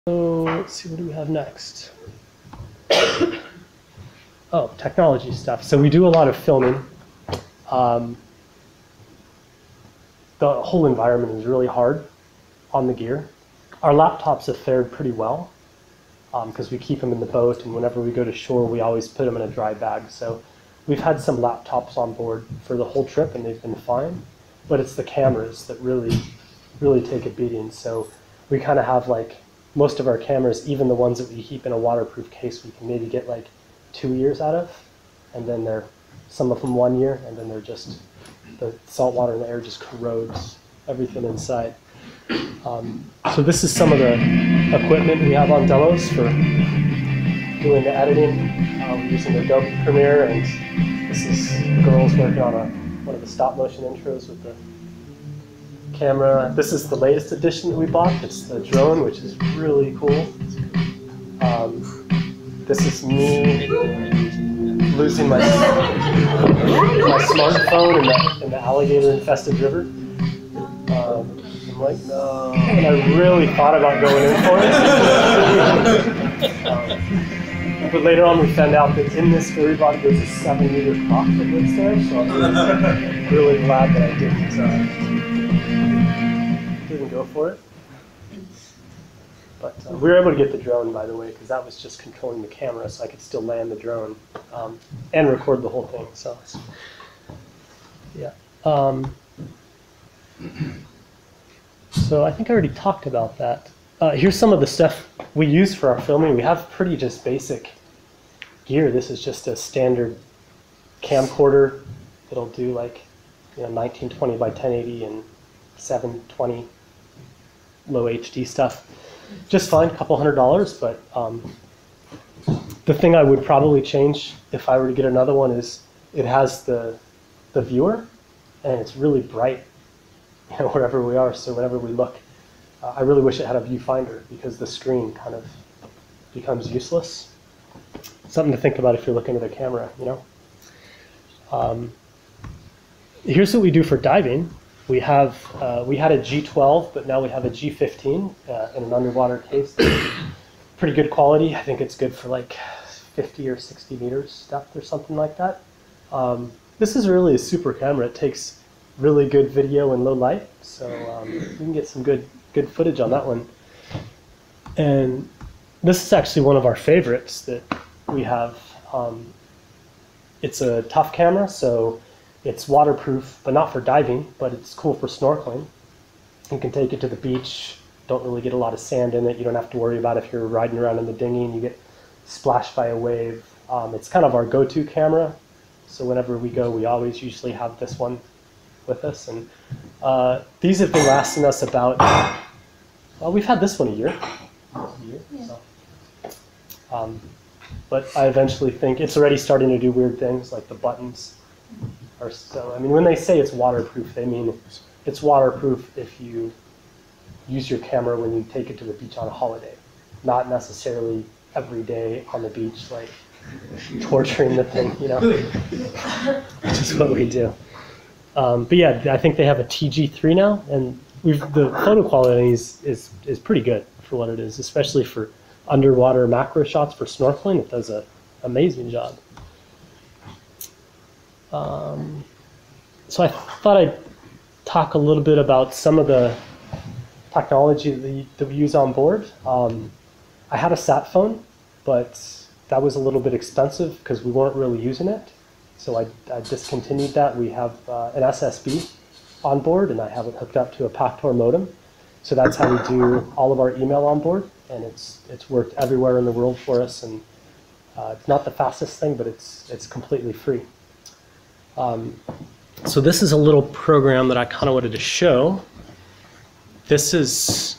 So let's see, what do we have next? Oh, technology stuff. So we do a lot of filming. The whole environment is really hard on the gear. Our laptops have fared pretty well because we keep them in the boat, and whenever we go to shore, we always put them in a dry bag. So we've had some laptops on board for the whole trip, and they've been fine. But it's the cameras that really take a beating. So we kind of have like most of our cameras, even the ones that we keep in a waterproof case, we can maybe get like 2 years out of, and then they're some of them 1 year, and then they're just the salt water in the air just corrodes everything inside. So this is some of the equipment we have on Delos for doing the editing. We're using Adobe Premiere, and this is the girls working on one of the stop motion intros with the camera. This is the latest edition that we bought. It's the drone, which is really cool. This is me losing my smartphone in the alligator-infested river. I'm like, no. And I really thought about going in for it. But later on we found out that in this ferry body there's a 7-meter croc that lives there, so I'm really glad that I didn't go for it. But we were able to get the drone, by the way, because that was just controlling the camera, so I could still land the drone and record the whole thing. So, yeah. So I think I already talked about that. Here's some of the stuff we use for our filming. We have pretty just basic gear. This is just a standard camcorder. It'll do like 1920 by 1080 and 720 low HD stuff. Just fine, a couple $100, but the thing I would probably change if I were to get another one is it has the viewer, and it's really bright, wherever we are. So whenever we look, I really wish it had a viewfinder because the screen kind of becomes useless. Something to think about if you're looking at a camera, Here's what we do for diving. We had a G12, but now we have a G15 in an underwater case. Pretty good quality. I think it's good for like 50 or 60 meters depth or something like that. This is really a super camera. It takes really good video in low light, so you can get some good footage on that one. And this is actually one of our favorites that we have. It's a tough camera, so it's waterproof, but not for diving, but it's cool for snorkeling. You can take it to the beach, don't really get a lot of sand in it. You don't have to worry about if you're riding around in the dinghy and you get splashed by a wave. It's kind of our go-to camera, so whenever we go, we always usually have this one with us. And these have been lasting us about, well, we've had this one a year. Yeah. So. But I eventually think it's already starting to do weird things, like the buttons. So, I mean, when they say it's waterproof, they mean it's waterproof if you use your camera when you take it to the beach on a holiday, not necessarily every day on the beach, like torturing the thing, which is what we do. But yeah, I think they have a TG3 now, and the photo quality is pretty good for what it is, especially for underwater macro shots for snorkeling. It does an amazing job. So I thought I'd talk a little bit about some of the technology that we use on board. I had a sat phone, but that was a little bit expensive because we weren't really using it. So I discontinued that. We have an SSB on board, and I have it hooked up to a Pactor modem. So that's how we do all of our email on board, and it's worked everywhere in the world for us. And it's not the fastest thing, but it's completely free. So this is a little program that I kind of wanted to show. This is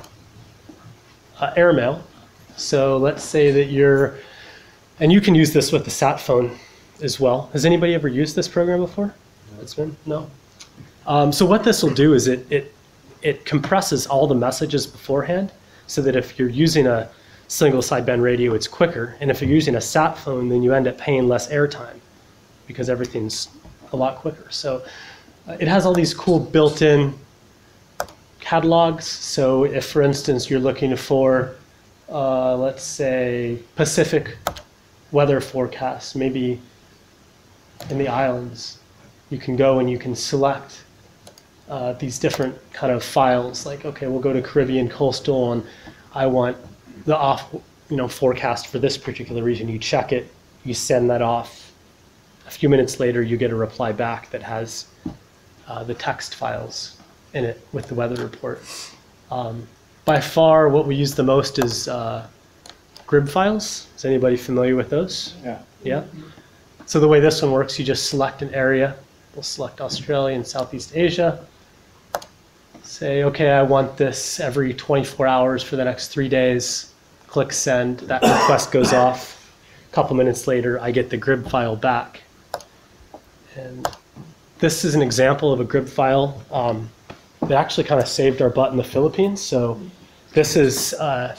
airmail. So let's say that and you can use this with the sat phone as well. Has anybody ever used this program before? No? So what this will do is it compresses all the messages beforehand, so that if you're using a single sideband radio, it's quicker. And if you're using a sat phone, then you end up paying less airtime because everything's a lot quicker. So it has all these cool built-in catalogs. So if, for instance, you're looking for let's say, Pacific weather forecast, maybe in the islands, you can go and you can select these different kind of files. Like, okay, we'll go to Caribbean coastal, and I want the off, forecast for this particular region. You check it, you send that off. A few minutes later, you get a reply back that has the text files in it with the weather report. By far, what we use the most is grid files. Is anybody familiar with those? Yeah. Yeah. So the way this one works, you just select an area. We'll select Australia and Southeast Asia. Say, okay, I want this every 24 hours for the next 3 days. Click send. That request goes off. A couple minutes later, I get the grid file back. And this is an example of a grid file. They actually kind of saved our butt in the Philippines. So this is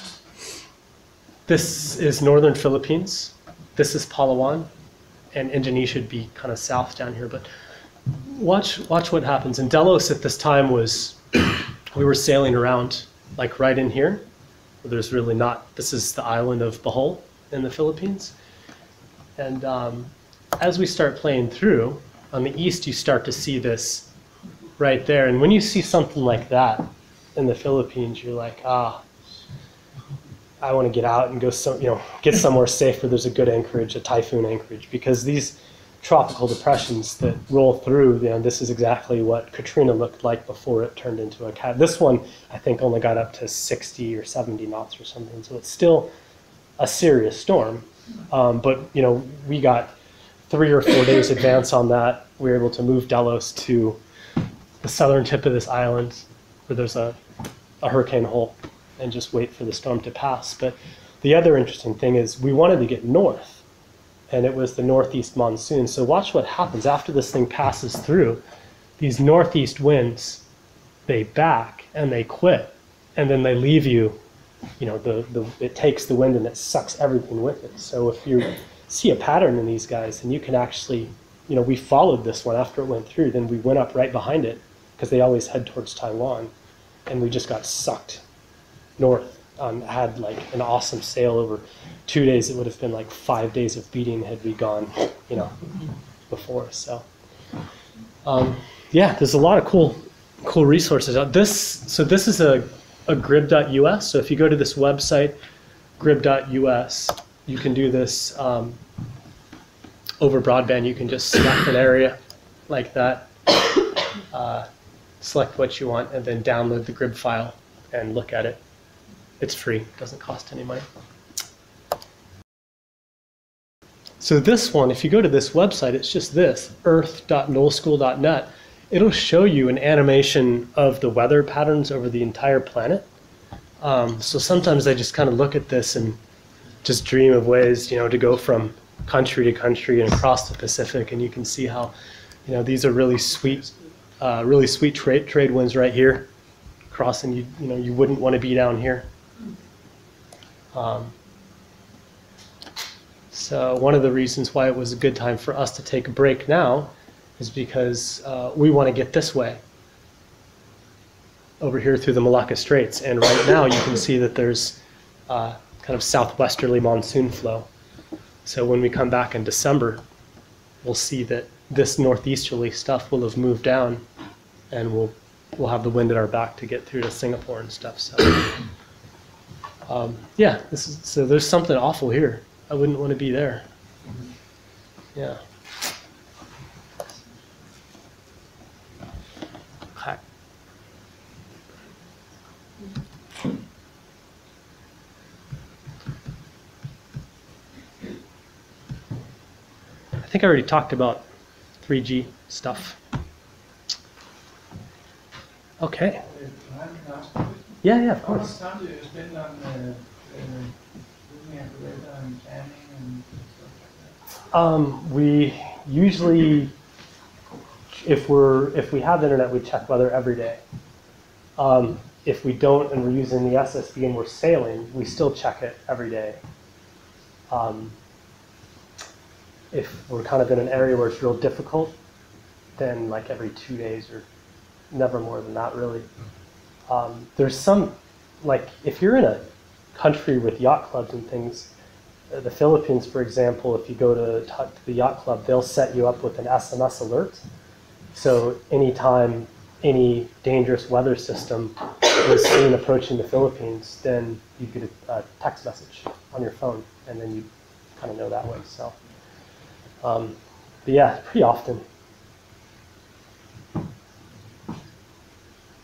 northern Philippines. This is Palawan, and Indonesia would be kind of south down here. But watch what happens. And Delos at this time was, we were sailing around like right in here. There's really not, this is the island of Bohol in the Philippines. And as we start playing through, on the east you start to see this right there. And when you see something like that in the Philippines, you're like, I want to get out and go get somewhere safe where there's a good anchorage, a typhoon anchorage, because these tropical depressions that roll through, this is exactly what Katrina looked like before it turned into a cat. This one, I think, only got up to 60 or 70 knots or something, so it's still a serious storm. But we got 3 or 4 days advance on that. We were able to move Delos to the southern tip of this island where there's a hurricane hole and just wait for the storm to pass. But the other interesting thing is we wanted to get north, and it was the northeast monsoon. So watch what happens after this thing passes through. These northeast winds, they back and they quit, and then they leave you, it takes the wind and it sucks everything with it. So if you see a pattern in these guys, and you can actually, we followed this one after it went through, then we went up right behind it, because they always head towards Taiwan, and we just got sucked north. Had like an awesome sail over 2 days. It would have been like 5 days of beating had we gone, before. So, yeah, there's a lot of cool resources out. So this is a grib.us. So if you go to this website, grib.us, you can do this over broadband. You can just select an area like that, select what you want, and then download the grib file and look at it. It's free, doesn't cost any money. So this one, if you go to this website, it's just this, earth.nullschool.net. It'll show you an animation of the weather patterns over the entire planet. So sometimes I just kind of look at this and just dream of ways, to go from country to country and across the Pacific, and you can see how, these are really sweet trade winds right here, crossing. You wouldn't want to be down here. So one of the reasons why it was a good time for us to take a break now is because we want to get this way over here through the Malacca Straits, and right now you can see that there's kind of southwesterly monsoon flow. So when we come back in December, we'll see that this northeasterly stuff will have moved down, and we'll have the wind at our back to get through to Singapore and stuff. So yeah, so there's something awful here. I wouldn't want to be there. Yeah. Okay. I think I already talked about 3G stuff. Okay. Yeah, of course. How much time do you spend on looking at the weather and planning and stuff like that? We usually, if we have internet, we check weather every day. If we don't and we're using the SSB and we're sailing, we still check it every day. If we're kind of in an area where it's real difficult, then like every 2 days or never more than that, really. There's some, like if you're in a country with yacht clubs and things. The Philippines, for example, if you go to talk to the yacht club, they'll set you up with an SMS alert. So anytime any dangerous weather system is seen approaching the Philippines, then you get a text message on your phone, and then you kind of know that way. So, but yeah, pretty often.